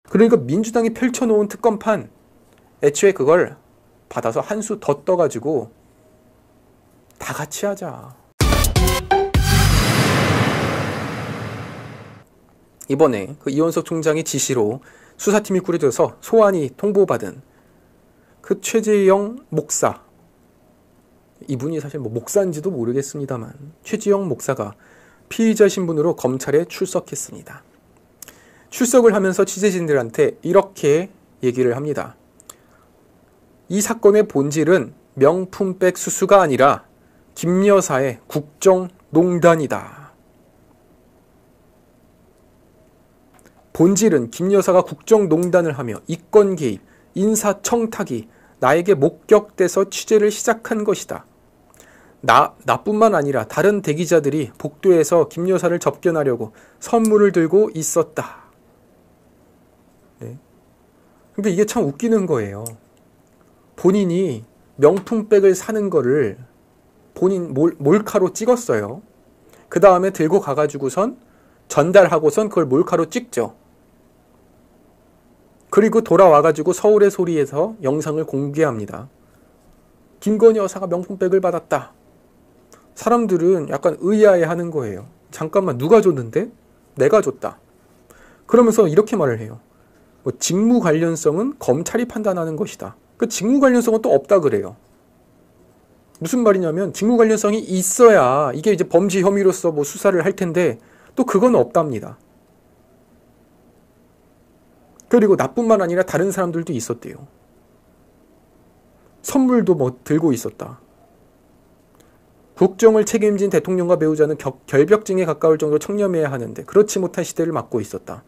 그러니까 민주당이 펼쳐놓은 특검판 애초에 그걸 받아서 한 수 더 떠가지고 다 같이 하자. 이번에 그 이원석 총장의 지시로 수사팀이 꾸려져서 소환이 통보받은 그 최재형 목사, 이분이 사실 뭐 목사인지도 모르겠습니다만 최재형 목사가 피의자 신분으로 검찰에 출석했습니다. 출석을 하면서 취재진들한테 이렇게 얘기를 합니다. 이 사건의 본질은 명품백 수수가 아니라 김 여사의 국정농단이다. 본질은 김 여사가 국정농단을 하며 이권 개입, 인사청탁이 나에게 목격돼서 취재를 시작한 것이다. 나뿐만 아니라 다른 대기자들이 복도에서 김 여사를 접견하려고 선물을 들고 있었다. 네. 근데 이게 참 웃기는 거예요. 본인이 명품백을 사는 거를 본인 몰카로 찍었어요. 그 다음에 들고 가가지고선 전달하고선 그걸 몰카로 찍죠. 그리고 돌아와가지고 서울의 소리에서 영상을 공개합니다. 김건희 여사가 명품백을 받았다. 사람들은 약간 의아해하는 거예요. 잠깐만, 누가 줬는데? 내가 줬다. 그러면서 이렇게 말을 해요. 뭐 직무 관련성은 검찰이 판단하는 것이다. 그 직무 관련성은 또 없다 그래요. 무슨 말이냐면 직무 관련성이 있어야 이게 이제 범죄 혐의로서 뭐 수사를 할 텐데 또 그건 없답니다. 그리고 나뿐만 아니라 다른 사람들도 있었대요. 선물도 뭐 들고 있었다. 국정을 책임진 대통령과 배우자는 결벽증에 가까울 정도로 청렴해야 하는데 그렇지 못한 시대를 맞고 있었다.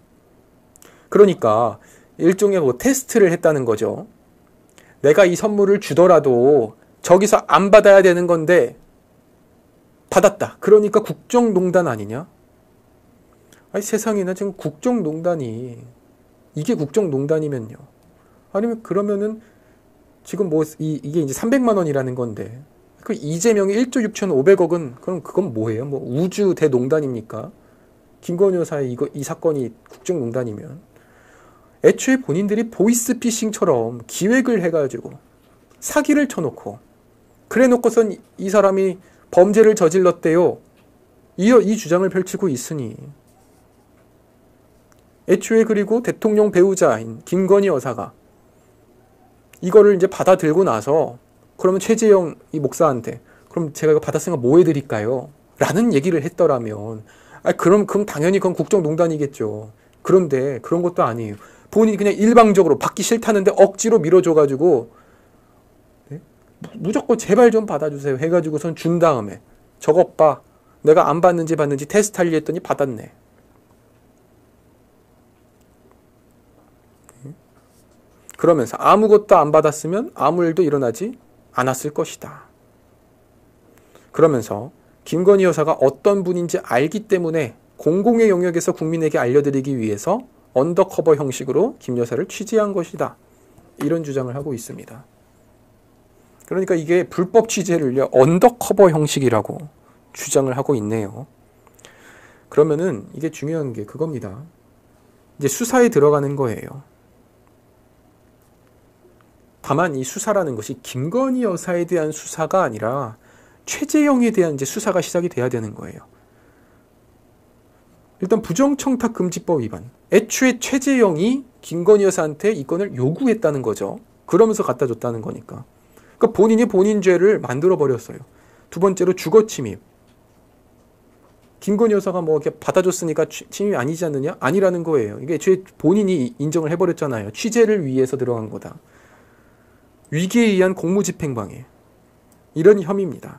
그러니까 일종의 뭐 테스트를 했다는 거죠. 내가 이 선물을 주더라도 저기서 안 받아야 되는 건데 받았다. 그러니까 국정농단 아니냐? 아니 세상에나 지금 국정농단이 이게 국정농단이면요. 아니면 그러면은 지금 뭐 이게 이제 300만 원이라는 건데 그 이재명이 1조 6,500억은 그럼 그건 뭐예요? 뭐 우주 대농단입니까? 김건희 여사의 이 사건이 국정농단이면 애초에 본인들이 보이스피싱처럼 기획을 해가지고 사기를 쳐놓고 그래 놓고선 이 사람이 범죄를 저질렀대요. 이 주장을 펼치고 있으니 애초에 그리고 대통령 배우자인 김건희 여사가 이거를 이제 받아들고 나서 그러면 최재형 이 목사한테 그럼 제가 이거 받았으니까 뭐 해드릴까요? 라는 얘기를 했더라면 그럼 당연히 그건 국정농단이겠죠. 그런데 그런 것도 아니에요. 본인이 그냥 일방적으로 받기 싫다는데 억지로 밀어줘가지고 네? 무조건 제발 좀 받아주세요 해가지고선 준 다음에 저것 봐 내가 안 받는지 테스트하려 했더니 받았네. 그러면서 아무것도 안 받았으면 아무 일도 일어나지 않았을 것이다. 그러면서 김건희 여사가 어떤 분인지 알기 때문에 공공의 영역에서 국민에게 알려드리기 위해서 언더커버 형식으로 김 여사를 취재한 것이다. 이런 주장을 하고 있습니다. 그러니까 이게 불법 취재를 언더커버 형식이라고 주장을 하고 있네요. 그러면은 이게 중요한 게 그겁니다. 이제 수사에 들어가는 거예요. 다만 이 수사라는 것이 김건희 여사에 대한 수사가 아니라 최재형에 대한 이제 수사가 시작이 돼야 되는 거예요. 일단 부정청탁금지법 위반. 애초에 최재형이 김건희 여사한테 이 건을 요구했다는 거죠. 그러면서 갖다 줬다는 거니까. 그러니까 본인이 본인 죄를 만들어 버렸어요. 두 번째로 주거침입. 김건희 여사가 뭐 이렇게 받아줬으니까 침입이 아니지 않느냐? 아니라는 거예요. 이게 애초에 본인이 인정을 해버렸잖아요. 취재를 위해서 들어간 거다. 위기에 의한 공무집행방해. 이런 혐의입니다.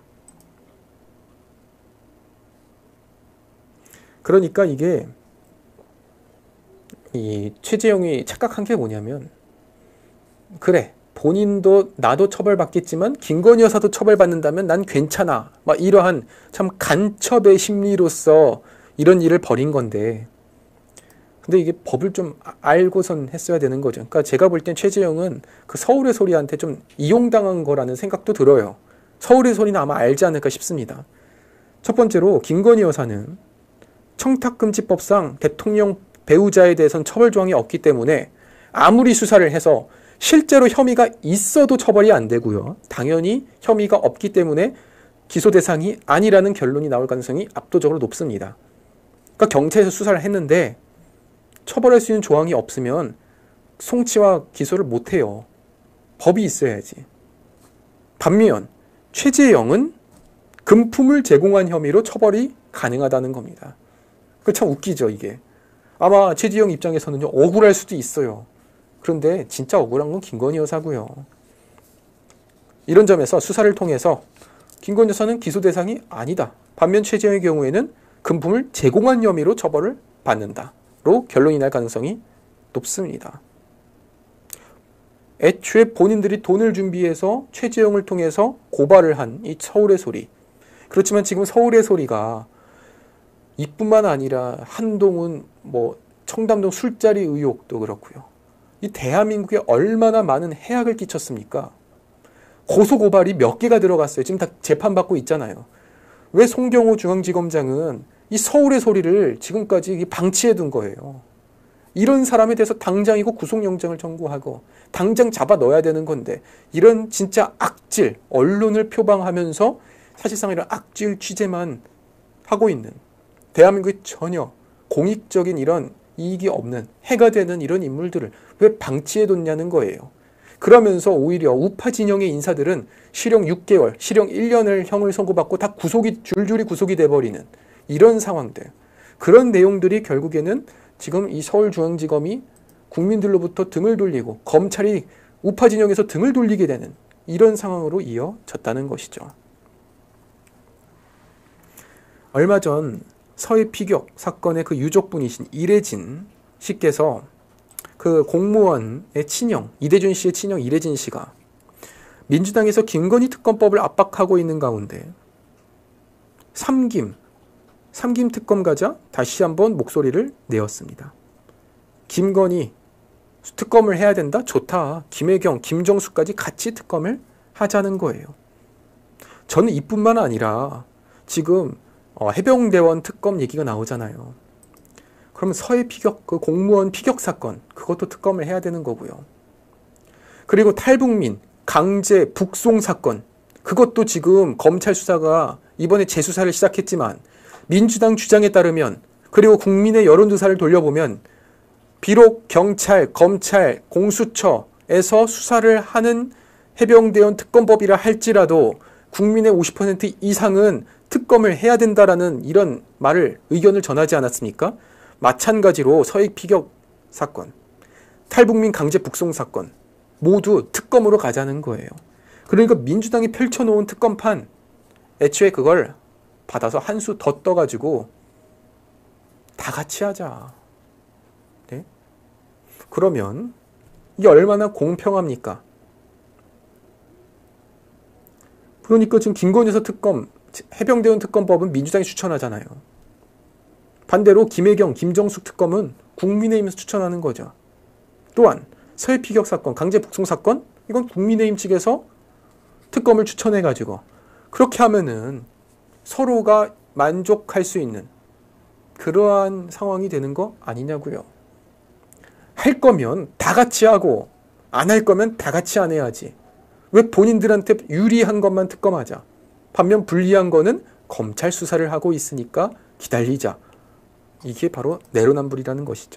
그러니까 이게 이 최재형이 착각한 게 뭐냐면 그래 본인도 나도 처벌받겠지만 김건희 여사도 처벌받는다면 난 괜찮아. 막 이러한 참 간첩의 심리로서 이런 일을 벌인 건데 근데 이게 법을 좀 알고선 했어야 되는 거죠. 그러니까 제가 볼 땐 최재형은 그 서울의 소리한테 좀 이용당한 거라는 생각도 들어요. 서울의 소리는 아마 알지 않을까 싶습니다. 첫 번째로 김건희 여사는 청탁금지법상 대통령 배우자에 대해서는 처벌 조항이 없기 때문에 아무리 수사를 해서 실제로 혐의가 있어도 처벌이 안 되고요. 당연히 혐의가 없기 때문에 기소 대상이 아니라는 결론이 나올 가능성이 압도적으로 높습니다. 그러니까 경찰에서 수사를 했는데 처벌할 수 있는 조항이 없으면 송치와 기소를 못해요. 법이 있어야지. 반면 최재형은 금품을 제공한 혐의로 처벌이 가능하다는 겁니다. 참 웃기죠, 이게. 아마 최재형 입장에서는요, 억울할 수도 있어요. 그런데 진짜 억울한 건 김건희 여사고요. 이런 점에서 수사를 통해서 김건희 여사는 기소 대상이 아니다. 반면 최재형의 경우에는 금품을 제공한 혐의로 처벌을 받는다로 결론이 날 가능성이 높습니다. 애초에 본인들이 돈을 준비해서 최재형을 통해서 고발을 한 이 서울의 소리. 그렇지만 지금 서울의 소리가 이뿐만 아니라 한동훈, 청담동 술자리 의혹도 그렇고요. 이 대한민국에 얼마나 많은 해악을 끼쳤습니까? 고소고발이 몇 개가 들어갔어요. 지금 다 재판받고 있잖아요. 왜 송경호 중앙지검장은 이 서울의 소리를 지금까지 방치해둔 거예요. 이런 사람에 대해서 당장이고 구속영장을 청구하고 당장 잡아 넣어야 되는 건데 이런 진짜 악질, 언론을 표방하면서 사실상 이런 악질 취재만 하고 있는 대한민국에 전혀 공익적인 이런 이익이 없는 해가 되는 이런 인물들을 왜 방치해뒀냐는 거예요. 그러면서 오히려 우파 진영의 인사들은 실형 6개월, 실형 1년을 형을 선고받고 다 줄줄이 구속이 돼버리는 이런 상황들. 그런 내용들이 결국에는 지금 이 서울중앙지검이 국민들로부터 등을 돌리고 검찰이 우파 진영에서 등을 돌리게 되는 이런 상황으로 이어졌다는 것이죠. 얼마 전 서해 피격 사건의 그 유족분이신 이래진 씨께서 그 공무원의 친형, 이대준 씨의 친형 이래진 씨가 민주당에서 김건희 특검법을 압박하고 있는 가운데 삼김 특검 가자 다시 한번 목소리를 내었습니다. 김건희 특검을 해야 된다? 좋다. 김혜경, 김정수까지 같이 특검을 하자는 거예요. 저는 이뿐만 아니라 지금 해병대원 특검 얘기가 나오잖아요. 그러면 서해 피격, 그 공무원 피격 사건, 그것도 특검을 해야 되는 거고요. 그리고 탈북민, 강제 북송 사건, 그것도 지금 검찰 수사가 이번에 재수사를 시작했지만 민주당 주장에 따르면 그리고 국민의 여론조사를 돌려보면 비록 경찰, 검찰, 공수처에서 수사를 하는 해병대원 특검법이라 할지라도 국민의 50% 이상은 특검을 해야 된다라는 이런 의견을 전하지 않았습니까? 마찬가지로 서해 피격 사건, 탈북민 강제 북송 사건 모두 특검으로 가자는 거예요. 그러니까 민주당이 펼쳐놓은 특검판 애초에 그걸 받아서 한 수 더 떠가지고 다 같이 하자. 네? 그러면 이게 얼마나 공평합니까? 그러니까 지금 김건희 여사 특검, 해병대원 특검법은 민주당이 추천하잖아요. 반대로 김혜경, 김정숙 특검은 국민의힘에서 추천하는 거죠. 또한 서해 피격 사건, 강제 북송 사건 이건 국민의힘 측에서 특검을 추천해가지고 그렇게 하면은 서로가 만족할 수 있는 그러한 상황이 되는 거 아니냐고요. 할 거면 다 같이 하고 안 할 거면 다 같이 안 해야지. 왜 본인들한테 유리한 것만 특검하자. 반면 불리한 거는 검찰 수사를 하고 있으니까 기다리자. 이게 바로 내로남불이라는 것이죠.